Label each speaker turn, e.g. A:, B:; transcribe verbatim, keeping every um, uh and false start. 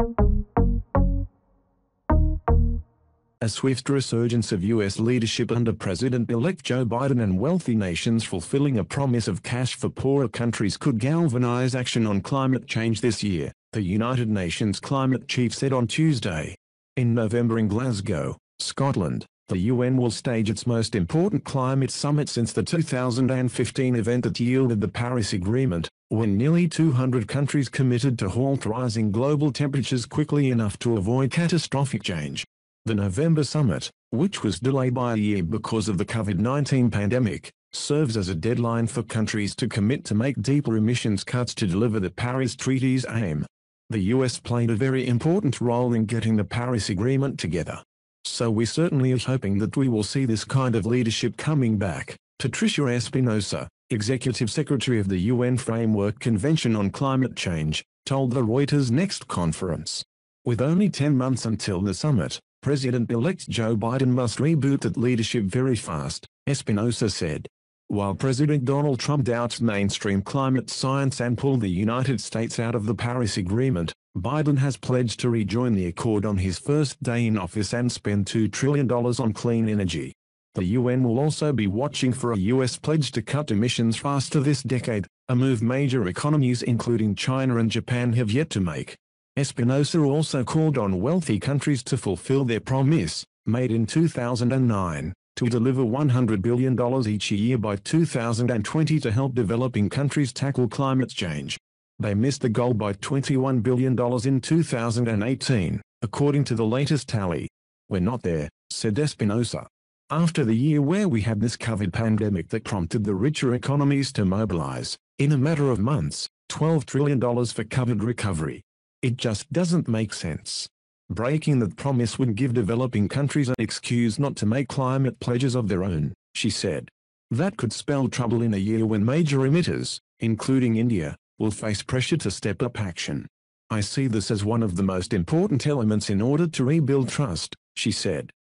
A: A swift resurgence of U S leadership under President-elect Joe Biden and wealthy nations fulfilling a promise of cash for poorer countries could galvanize action on climate change this year, the United Nations climate chief said on Tuesday. In November in Glasgow, Scotland, the U N will stage its most important climate summit since the two thousand fifteen event that yielded the Paris Agreement, when nearly two hundred countries committed to halt rising global temperatures quickly enough to avoid catastrophic change. The November summit, which was delayed by a year because of the COVID nineteen pandemic, serves as a deadline for countries to commit to make deeper emissions cuts to deliver the Paris Treaty's aim. The U S played a very important role in getting the Paris Agreement together. So we certainly are hoping that we will see this kind of leadership coming back, Patricia Espinosa, Executive Secretary of the U N Framework Convention on Climate Change, told the Reuters Next conference. With only ten months until the summit, President-elect Joe Biden must reboot that leadership very fast, Espinosa said. While President Donald Trump doubts mainstream climate science and pulled the United States out of the Paris Agreement, Biden has pledged to rejoin the accord on his first day in office and spend two trillion dollars on clean energy. The U N will also be watching for a U S pledge to cut emissions faster this decade, a move major economies including China and Japan have yet to make. Espinosa also called on wealthy countries to fulfill their promise, made in two thousand nine, to deliver one hundred billion dollars each year by two thousand twenty to help developing countries tackle climate change. They missed the goal by twenty-one billion dollars in two thousand eighteen, according to the latest tally. We're not there, said Espinosa. After the year where we had this COVID pandemic that prompted the richer economies to mobilize, in a matter of months, twelve trillion dollars for COVID recovery. It just doesn't make sense. Breaking that promise would give developing countries an excuse not to make climate pledges of their own, she said. That could spell trouble in a year when major emitters, including India, will face pressure to step up action. I see this as one of the most important elements in order to rebuild trust, she said.